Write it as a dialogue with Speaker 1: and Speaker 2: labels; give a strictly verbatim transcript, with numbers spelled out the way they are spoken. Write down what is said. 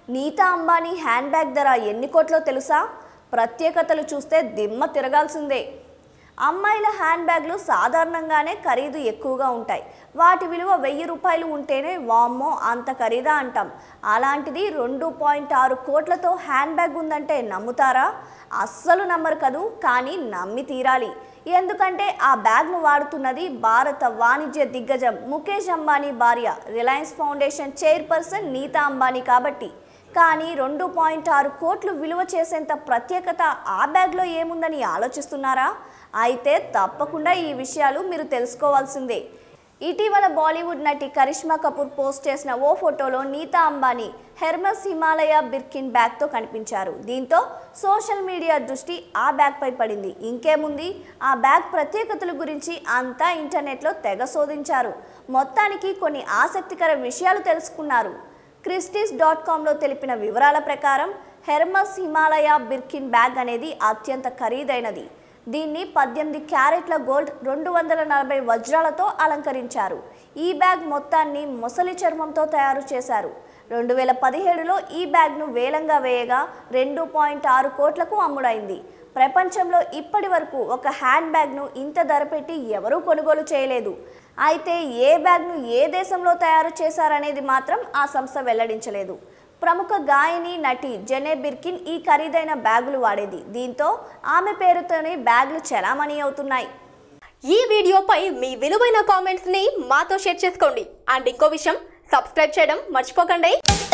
Speaker 1: Nita Ambani hand bag ధర ఎన్ని కోట్లో తెలుసా? ప్రత్యేకతలు చూస్తే దిమ్మ తిరగాల్సిందే. అమ్మాయిల హ్యాండ్ బ్యాగ్లు సాధారణంగానే ఖరీదు ఎక్కువగా ఉంటాయి. వాటి విలువ వెయ్యి రూపాయలు ఉంటేనే వామ్మో అంత ఖరీదా అంటాం. అలాంటిది రెండు పాయింట్ ఆరు కోట్లతో హ్యాండ్ బ్యాగ్ ఉందంటే నమ్ముతారా? అస్సలు నమ్మరు కదూ. కానీ నమ్మి తీరాలి. ఎందుకంటే ఆ బ్యాగ్ను వాడుతున్నది భారత వాణిజ్య దిగ్గజం ముఖేష్ అంబానీ భార్య, రిలయన్స్ ఫౌండేషన్ చైర్పర్సన్ నీతా అంబానీ కాబట్టి. కానీ రెండు పాయింట్ ఆరు కోట్లు విలువ చేసేంత ప్రత్యేకత ఆ బ్యాగ్లో ఏముందని ఆలోచిస్తున్నారా? అయితే తప్పకుండా ఈ విషయాలు మీరు తెలుసుకోవాల్సిందే. ఇటీవల బాలీవుడ్ నటి కరిష్మా కపూర్ పోస్ట్ చేసిన ఓ ఫోటోలో నీతా అంబానీ హెర్మెస్ హిమాలయ బిర్కిన్ బ్యాగ్తో కనిపించారు. దీంతో సోషల్ మీడియా దృష్టి ఆ బ్యాగ్పై పడింది. ఇంకేముంది, ఆ బ్యాగ్ ప్రత్యేకతల గురించి అంతా ఇంటర్నెట్లో తెగ శోధించారు. మొత్తానికి కొన్ని ఆసక్తికర విషయాలు తెలుసుకున్నారు. క్రిస్టీస్ డాట్ కామ్లో తెలిపిన వివరాల ప్రకారం హెర్మెస్ హిమాలయ బిర్కిన్ బ్యాగ్ అనేది అత్యంత ఖరీదైనది. దీన్ని పద్దెనిమిది క్యారెట్ల గోల్డ్, రెండు వందల నలభై వజ్రాలతో అలంకరించారు. ఈ బ్యాగ్ మొత్తాన్ని మొసలి చర్మంతో తయారు చేశారు. రెండు వేల పదిహేడులో ఈ బ్యాగ్ను వేలంగా వేయగా రెండు పాయింట్ ఆరు కోట్లకు అమ్ముడైంది. ప్రపంచంలో ఇప్పటి వరకు ఒక హ్యాండ్ బ్యాగ్ను ఇంత ధర పెట్టి ఎవరూ కొనుగోలు చేయలేదు. అయితే ఏ బ్యాగ్ను ఏ దేశంలో తయారు చేశారనేది మాత్రం ఆ సంస్థ వెల్లడించలేదు. ప్రముఖ గాయని, నటి జెనే బిర్కిన్ ఈ ఖరీదైన బ్యాగులు వాడేది. దీంతో ఆమె పేరుతోనే బ్యాగులు చలామణి అవుతున్నాయి.
Speaker 2: ఈ వీడియోపై మీ విలువైన కామెంట్స్ ని మాతో షేర్ చేసుకోండి. అండ్ ఇంకో విషయం, సబ్స్క్రైబ్ చేయడం మర్చిపోకండి.